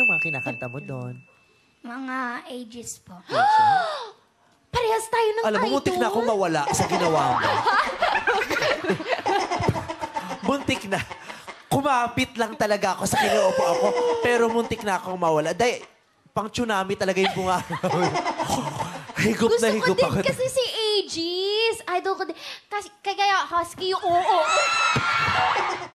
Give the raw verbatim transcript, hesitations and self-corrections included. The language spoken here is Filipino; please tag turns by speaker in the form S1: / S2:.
S1: Ano mga kinakanta mo doon?
S2: Mga ages po.
S3: Parehas tayo ng
S1: Alam mo,
S3: idol.
S1: muntik na akong mawala sa ginawa mo. Muntik na. Kumapit lang talaga ako sa kinuupo ako, pero muntik na akong mawala. Dahil, pang tsunami talaga yung bunga. Higup
S3: Gusto
S1: na higup
S3: ko din
S1: ako.
S3: kasi si Aegis. Idol ko din. Kasi, kaya husky yung oo.